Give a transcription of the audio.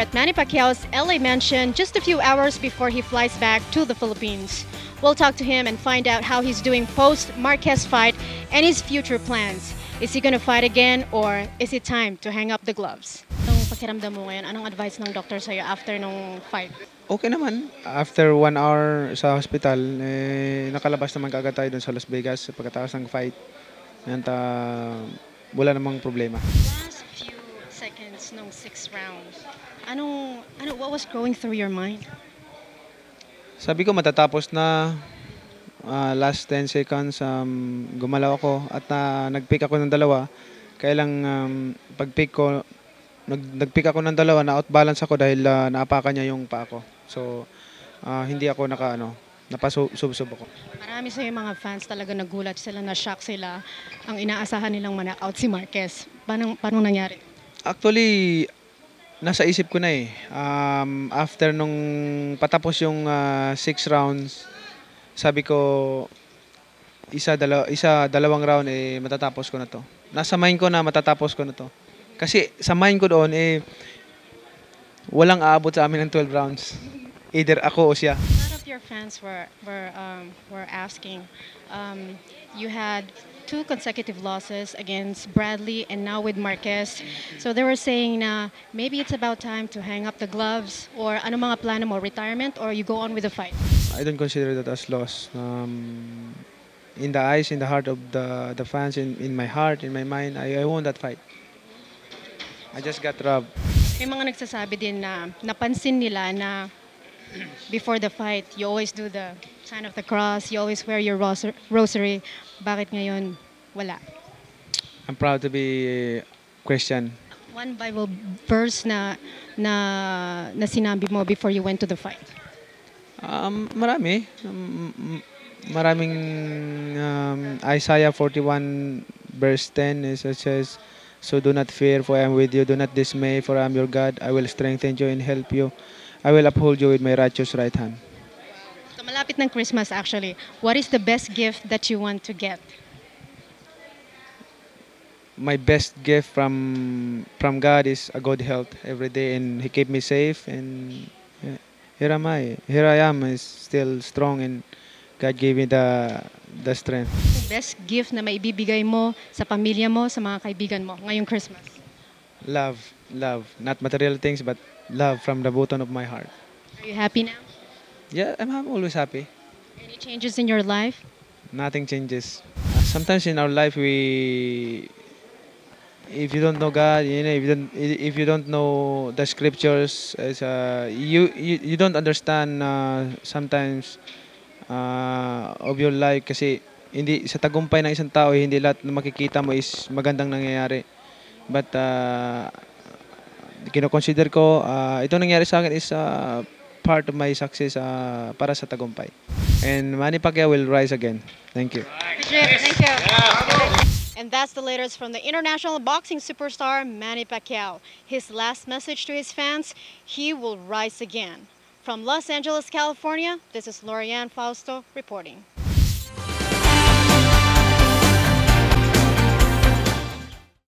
at Manny Pacquiao's LA mansion just a few hours before he flies back to the Philippines. We'll talk to him and find out how he's doing post-Marquez fight and his future plans. Is he gonna fight again or is it time to hang up the gloves? Anong pakiramdam mo ngayon? Anong advice ng doktor sa'yo after nung fight? Okay naman. After 1 hour sa hospital, nakalabas naman kaagad tayo dun sa Las Vegas pagkatapos ng fight. At wala namang problema. Last few seconds nung 6th round, what was going through your mind? Sabi ko matatapos na. Last 10 seconds, gumalaw ako at nag-pick ako ng dalawa. Kaya lang pag-pick ko, nag-pick ako ng dalawa, na-outbalance ako dahil naapakan niya yung paa ko. So, hindi ako napasubsob ako. Marami sa yung mga fans talaga nagulat sila, na-shock sila. Ang inaasahan nilang ma-knockout si Marquez. Paano nangyari? Actually, nasa isip ko na eh. After nung patapos yung 6 rounds, sabi ko, dalawang round matatapos ko na to. Nasa mind ko na matatapos ko na to. Kasi sa mind ko doon walang aabot sa amin ng 12 rounds. Either ako o siya. A lot of your fans were asking. You had 2 consecutive losses against Bradley and now with Marquez. So they were saying na maybe it's about time to hang up the gloves or ano mga plano mo, retirement or you go on with the fight? I don't consider that as loss. In the eyes, in the heart of the fans, in my heart, in my mind, I won that fight. I just got robbed. May mga nagsasabi din na napansin nila na before the fight, you always do the sign of the cross, you always wear your rosary. Bakit ngayon wala? I'm proud to be Christian. One Bible verse na sinabi mo before you went to the fight. Maraming Isaiah 41 verse 10 is such as, so do not fear, for I am with you. Do not dismay, for I am your God. I will strengthen you and help you. I will uphold you with my righteous right hand. So malapit ng Christmas actually. What is the best gift that you want to get? My best gift from God is a good health every day, and He kept me safe. And here am I. Here I am, is still strong, and God gave me the strength. Best gift na maibibigay mo sa pamilya mo, sa mga kaibigan mo ngayong Christmas? Love. Not material things, but love from the bottom of my heart. Are you happy now? Yeah, I'm always happy. Any changes in your life? Nothing changes. Sometimes in our life, if you don't know God, if you don't know the scriptures, you don't understand sometimes of your life, kasi hindi sa tagumpay ng isang tao hindi lahat na makikita mo is magandang nangyayari. But kino-consider ko itong nangyari sa akin is part of my success para sa tagumpay. And Manny Pacquiao will rise again. Thank you. Thank you. And that's the latest from the international boxing superstar Manny Pacquiao. His last message to his fans, he will rise again. From Los Angeles, California, this is Lorianne Fausto reporting.